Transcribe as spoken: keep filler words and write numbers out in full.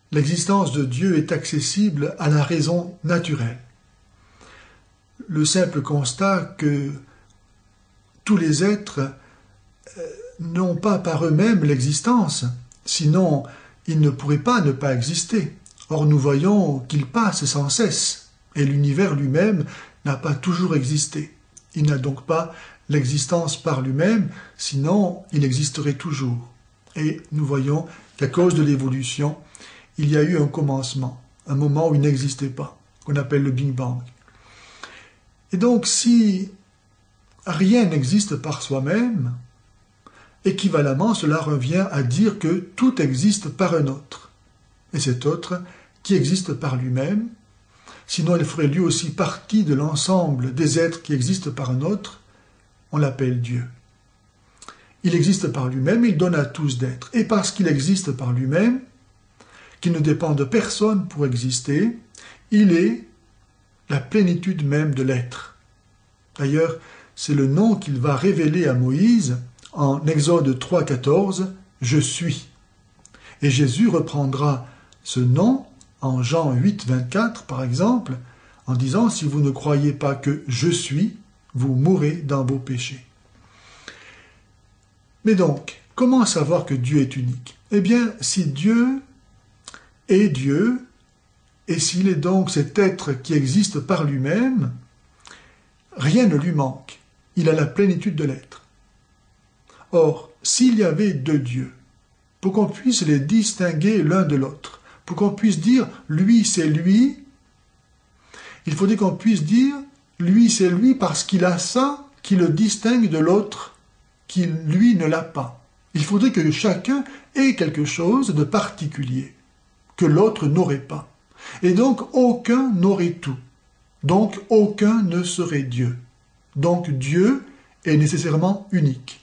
l'existence de Dieu est accessible à la raison naturelle. Le simple constat que tous les êtres n'ont pas par eux-mêmes l'existence, sinon ils ne pourraient pas ne pas exister. Or nous voyons qu'ils passent sans cesse, et l'univers lui-même n'a pas toujours existé. Il n'a donc pas l'existence par lui-même, sinon il existerait toujours. Et nous voyons qu'à cause de l'évolution, il y a eu un commencement, un moment où il n'existait pas, qu'on appelle le Big Bang. Et donc si rien n'existe par soi-même, équivalemment cela revient à dire que tout existe par un autre. Et cet autre qui existe par lui-même, sinon il ferait lui aussi partie de l'ensemble des êtres qui existent par un autre, on l'appelle Dieu. Il existe par lui-même, il donne à tous d'être. Et parce qu'il existe par lui-même, qu'il ne dépend de personne pour exister, il est la plénitude même de l'être. D'ailleurs, c'est le nom qu'il va révéler à Moïse en Exode trois, quatorze, « Je suis ». Et Jésus reprendra ce nom en Jean huit, vingt-quatre, par exemple, en disant « Si vous ne croyez pas que je suis, vous mourrez dans vos péchés ». Mais donc, comment savoir que Dieu est unique? Eh bien, si Dieu est Dieu, et s'il est donc cet être qui existe par lui-même, rien ne lui manque. Il a la plénitude de l'être. Or, s'il y avait deux dieux, pour qu'on puisse les distinguer l'un de l'autre, pour qu'on puisse dire « lui, c'est lui », il faudrait qu'on puisse dire « lui, c'est lui parce qu'il a ça qui le distingue de l'autre qui, lui, ne l'a pas ». Il faudrait que chacun ait quelque chose de particulier, que l'autre n'aurait pas. Et donc, aucun n'aurait tout. Donc, aucun ne serait Dieu. Donc, Dieu est nécessairement unique.